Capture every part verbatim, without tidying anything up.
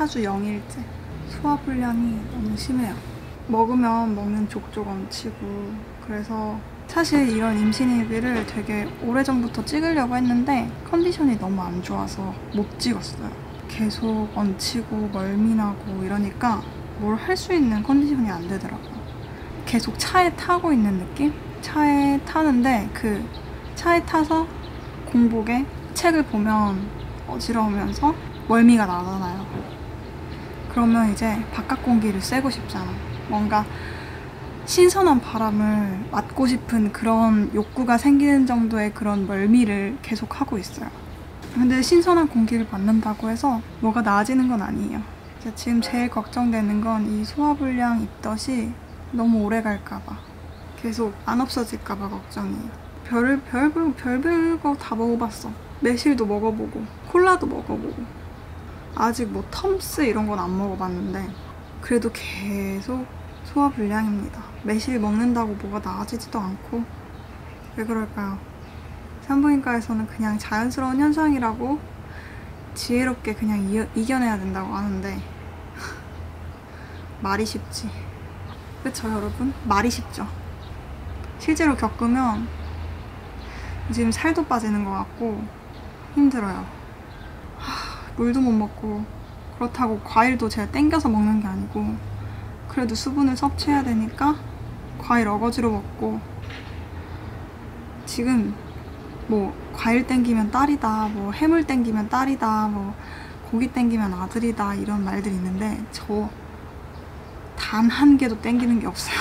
사 주 영 일째. 소화불량이 너무 심해요. 먹으면 먹는 족족 얹히고. 그래서 사실 이런 임신 일기를 되게 오래전부터 찍으려고 했는데 컨디션이 너무 안 좋아서 못 찍었어요. 계속 얹히고 멀미나고 이러니까 뭘 할 수 있는 컨디션이 안 되더라고요. 계속 차에 타고 있는 느낌? 차에 타는데 그 차에 타서 공복에 책을 보면 어지러우면서 멀미가 나잖아요. 그러면 이제 바깥 공기를 쐬고 싶잖아. 뭔가 신선한 바람을 맞고 싶은 그런 욕구가 생기는 정도의 그런 멀미를 계속 하고 있어요. 근데 신선한 공기를 맞는다고 해서 뭐가 나아지는 건 아니에요. 지금 제일 걱정되는 건 이 소화불량 입덧이 너무 오래 갈까봐, 계속 안 없어질까봐 걱정이에요. 별, 별별, 별별 거 다 먹어봤어. 매실도 먹어보고 콜라도 먹어보고, 아직 뭐 텀스 이런 건 안 먹어봤는데 그래도 계속 소화불량입니다. 매실 먹는다고 뭐가 나아지지도 않고. 왜 그럴까요? 산부인과에서는 그냥 자연스러운 현상이라고 지혜롭게 그냥 이, 이겨내야 된다고 하는데 말이 쉽지. 그쵸 여러분? 말이 쉽죠. 실제로 겪으면 지금 살도 빠지는 것 같고 힘들어요. 하, 물도 못 먹고, 그렇다고 과일도 제가 땡겨서 먹는 게 아니고 그래도 수분을 섭취해야 되니까 과일 어거지로 먹고, 지금 뭐 과일 땡기면 딸이다, 뭐 해물 땡기면 딸이다, 뭐 고기 땡기면 아들이다 이런 말들이 있는데 저 단 한 개도 땡기는 게 없어요.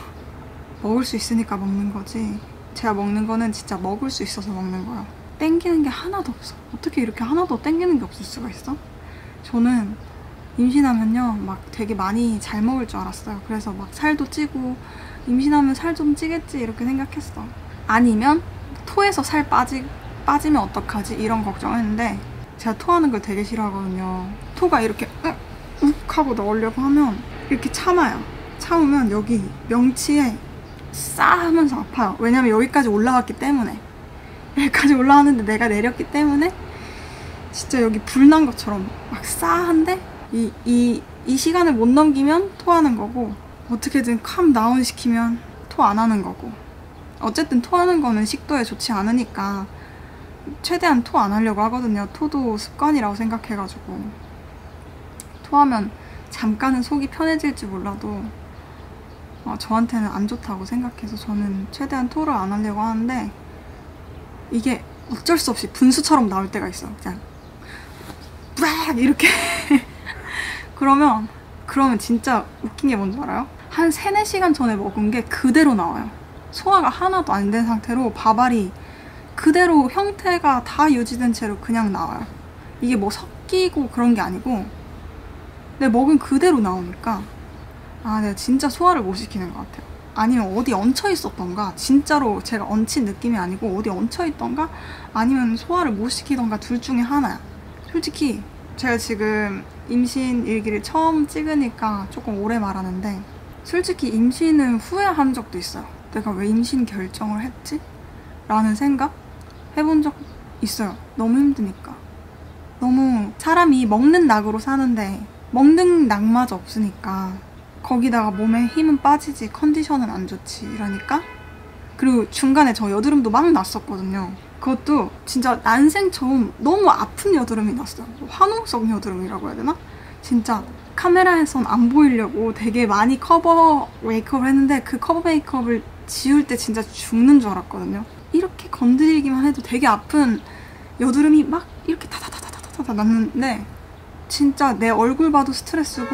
먹을 수 있으니까 먹는 거지, 제가 먹는 거는 진짜 먹을 수 있어서 먹는 거야. 땡기는 게 하나도 없어. 어떻게 이렇게 하나도 땡기는 게 없을 수가 있어? 저는 임신하면요 막 되게 많이 잘 먹을 줄 알았어요. 그래서 막 살도 찌고 임신하면 살 좀 찌겠지 이렇게 생각했어. 아니면 토해서 살 빠지, 빠지면 어떡하지 이런 걱정했는데 제가 토하는 걸 되게 싫어하거든요. 토가 이렇게 욱, 욱 하고 나오려고 하면 이렇게 참아요. 참으면 여기 명치에 싸 하면서 아파요. 왜냐면 여기까지 올라갔기 때문에. 여기까지 올라왔는데 내가 내렸기 때문에 진짜 여기 불난 것처럼 막 싸한데 이, 이, 이 시간을 못 넘기면 토하는 거고, 어떻게든 캄 다운 시키면 토 안 하는 거고. 어쨌든 토하는 거는 식도에 좋지 않으니까 최대한 토 안 하려고 하거든요. 토도 습관이라고 생각해가지고. 토하면 잠깐은 속이 편해질지 몰라도 어, 저한테는 안 좋다고 생각해서 저는 최대한 토를 안 하려고 하는데 이게 어쩔 수 없이 분수처럼 나올 때가 있어. 그냥 빡 이렇게 그러면 그러면 진짜 웃긴 게 뭔지 알아요? 한 세네 시간 전에 먹은 게 그대로 나와요. 소화가 하나도 안 된 상태로 밥알이 그대로 형태가 다 유지된 채로 그냥 나와요. 이게 뭐 섞이고 그런 게 아니고 내 먹은 그대로 나오니까 아 내가 진짜 소화를 못 시키는 것 같아요. 아니면 어디 얹혀 있었던가, 진짜로 제가 얹힌 느낌이 아니고 어디 얹혀 있던가, 아니면 소화를 못 시키던가 둘 중에 하나야. 솔직히 제가 지금 임신 일기를 처음 찍으니까 조금 오래 말하는데 솔직히 임신을 후회한 적도 있어요. 내가 왜 임신 결정을 했지? 라는 생각 해본 적 있어요. 너무 힘드니까. 너무 사람이 먹는 낙으로 사는데 먹는 낙마저 없으니까 거기다가 몸에 힘은 빠지지 컨디션은 안 좋지 이러니까. 그리고 중간에 저 여드름도 막 났었거든요. 그것도 진짜 난생 처음 너무 아픈 여드름이 났어요. 화농성 여드름이라고 해야 되나? 진짜 카메라에선 안 보이려고 되게 많이 커버 메이크업을 했는데 그 커버 메이크업을 지울 때 진짜 죽는 줄 알았거든요. 이렇게 건드리기만 해도 되게 아픈 여드름이 막 이렇게 타다다다다다다 났는데 진짜 내 얼굴 봐도 스트레스고,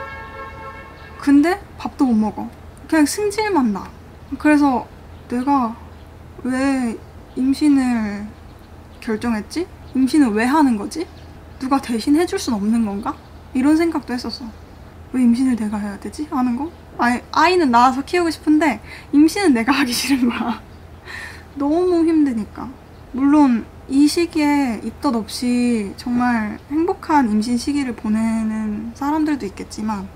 근데 밥도 못 먹어. 그냥 승질만 나. 그래서 내가 왜 임신을 결정했지? 임신을 왜 하는 거지? 누가 대신 해줄 순 없는 건가? 이런 생각도 했었어. 왜 임신을 내가 해야 되지? 하는 거? 아이, 아이는 낳아서 키우고 싶은데 임신은 내가 하기 싫은 거야. 너무 힘드니까. 물론 이 시기에 입덧 없이 정말 행복한 임신 시기를 보내는 사람들도 있겠지만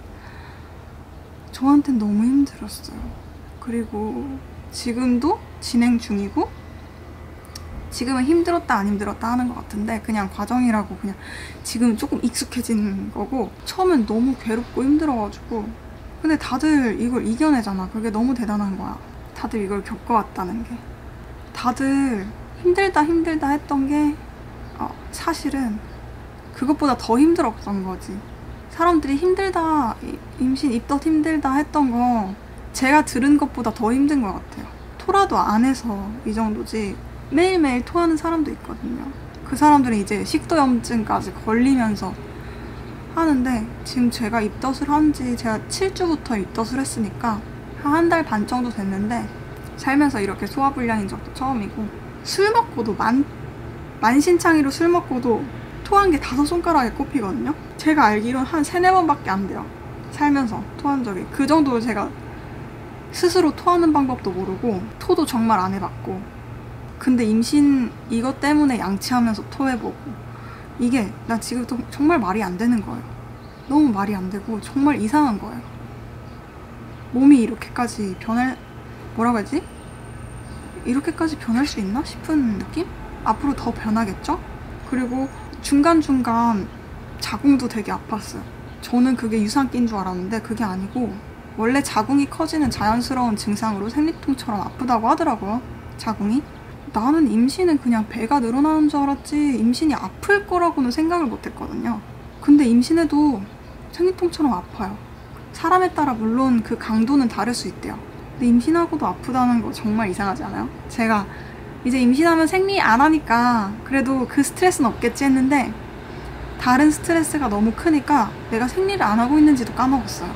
저한텐 너무 힘들었어요. 그리고 지금도 진행 중이고 지금은 힘들었다 안 힘들었다 하는 것 같은데 그냥 과정이라고 그냥 지금 조금 익숙해진 거고 처음엔 너무 괴롭고 힘들어가지고 근데 다들 이걸 이겨내잖아. 그게 너무 대단한 거야. 다들 이걸 겪어왔다는 게. 다들 힘들다 힘들다 했던 게 어, 사실은 그것보다 더 힘들었던 거지. 사람들이 힘들다 임신 입덧 힘들다 했던 거 제가 들은 것보다 더 힘든 것 같아요. 토라도 안 해서 이 정도지 매일매일 토하는 사람도 있거든요. 그 사람들은 이제 식도염증까지 걸리면서 하는데 지금 제가 입덧을 한 지 제가 칠 주부터 입덧을 했으니까 한 달 반 정도 됐는데 살면서 이렇게 소화불량인 적도 처음이고 술 먹고도 만, 만신창이로 술 먹고도 토한 게 다섯 손가락에 꼽히거든요. 제가 알기로는 한 세네 번밖에 안 돼요. 살면서 토한 적이. 그 정도로 제가 스스로 토하는 방법도 모르고 토도 정말 안 해봤고 근데 임신 이것 때문에 양치하면서 토해보고 이게 나 지금 정말 말이 안 되는 거예요. 너무 말이 안 되고 정말 이상한 거예요. 몸이 이렇게까지 변할 뭐라고 하지? 이렇게까지 변할 수 있나 싶은 느낌? 앞으로 더 변하겠죠? 그리고 중간중간 자궁도 되게 아팠어요. 저는 그게 유산기인 줄 알았는데 그게 아니고 원래 자궁이 커지는 자연스러운 증상으로 생리통처럼 아프다고 하더라고요. 자궁이. 나는 임신은 그냥 배가 늘어나는 줄 알았지 임신이 아플 거라고는 생각을 못 했거든요. 근데 임신해도 생리통처럼 아파요. 사람에 따라 물론 그 강도는 다를 수 있대요. 근데 임신하고도 아프다는 거 정말 이상하지 않아요? 제가 이제 임신하면 생리 안 하니까 그래도 그 스트레스는 없겠지 했는데 다른 스트레스가 너무 크니까 내가 생리를 안 하고 있는지도 까먹었어요.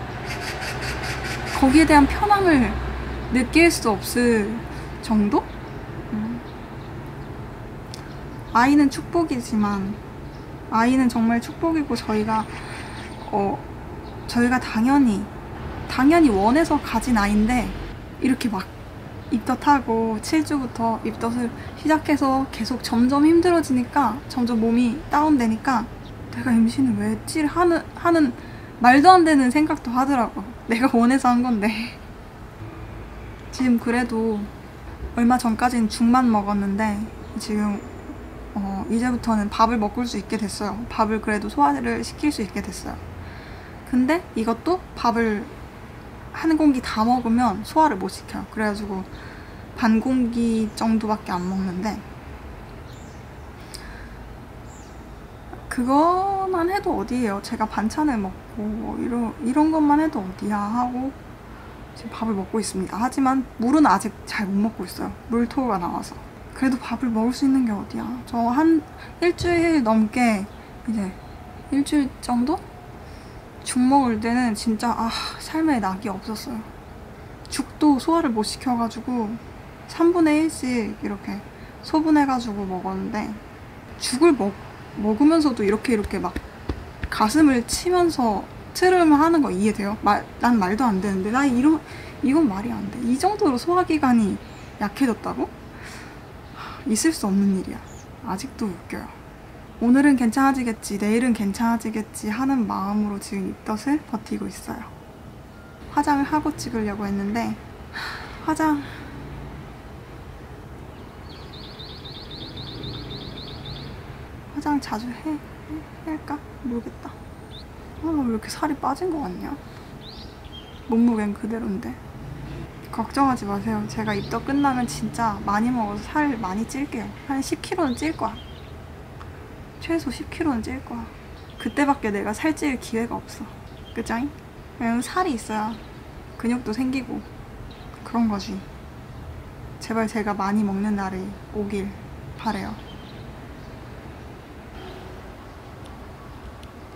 거기에 대한 편함을 느낄 수 없을 정도? 음. 아이는 축복이지만 아이는 정말 축복이고 저희가 어 저희가 당연히 당연히 원해서 가진 아이인데 이렇게 막 입덧하고 칠 주부터 입덧을 시작해서 계속 점점 힘들어지니까 점점 몸이 다운되니까 내가 임신을 왜 했지 하는, 하는 말도 안 되는 생각도 하더라고. 내가 원해서 한 건데. 지금 그래도 얼마 전까지는 죽만 먹었는데 지금 어, 이제부터는 밥을 먹을 수 있게 됐어요. 밥을 그래도 소화를 시킬 수 있게 됐어요. 근데 이것도 밥을 한 공기 다 먹으면 소화를 못 시켜요. 그래가지고 반 공기 정도밖에 안 먹는데 그거만 해도 어디예요. 제가 반찬을 먹고 이런, 이런 것만 해도 어디야 하고 지금 밥을 먹고 있습니다. 하지만 물은 아직 잘 못 먹고 있어요. 물토가 나와서. 그래도 밥을 먹을 수 있는 게 어디야. 저 한 일주일 넘게 이제 일주일 정도? 죽 먹을 때는 진짜 아 삶에 낙이 없었어요. 죽도 소화를 못 시켜가지고 삼분의 일씩 이렇게 소분해가지고 먹었는데 죽을 먹, 먹으면서도 이렇게 이렇게 막 가슴을 치면서 트름을 하는 거 이해돼요? 말, 난 말도 안 되는데 나 이런, 이건 말이 안 돼. 이 정도로 소화기관이 약해졌다고? 있을 수 없는 일이야. 아직도 웃겨요. 오늘은 괜찮아지겠지, 내일은 괜찮아지겠지 하는 마음으로 지금 입덧을 버티고 있어요. 화장을 하고 찍으려고 했는데 화장 화장 자주 해? 해? 할까? 모르겠다. 아, 왜 이렇게 살이 빠진 거 같냐? 몸무게는 그대로인데. 걱정하지 마세요. 제가 입덧 끝나면 진짜 많이 먹어서 살 많이 찔게요. 한 십 킬로그램는 찔 거야. 최소 십 킬로그램는 찔 거야. 그때밖에 내가 살찔 기회가 없어. 그짱? 왜냐면 살이 있어야 근육도 생기고 그런 거지. 제발 제가 많이 먹는 날이 오길 바래요.